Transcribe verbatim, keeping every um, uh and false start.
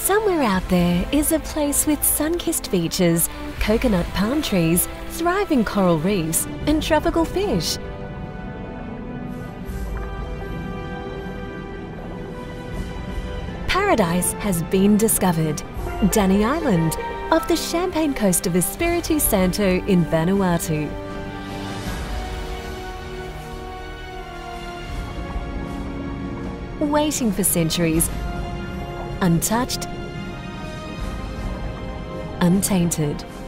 Somewhere out there is a place with sun-kissed beaches, coconut palm trees, thriving coral reefs and tropical fish. Paradise has been discovered. Dany Island, off the Champagne Coast of Espiritu Santo in Vanuatu. Waiting for centuries, untouched, untainted.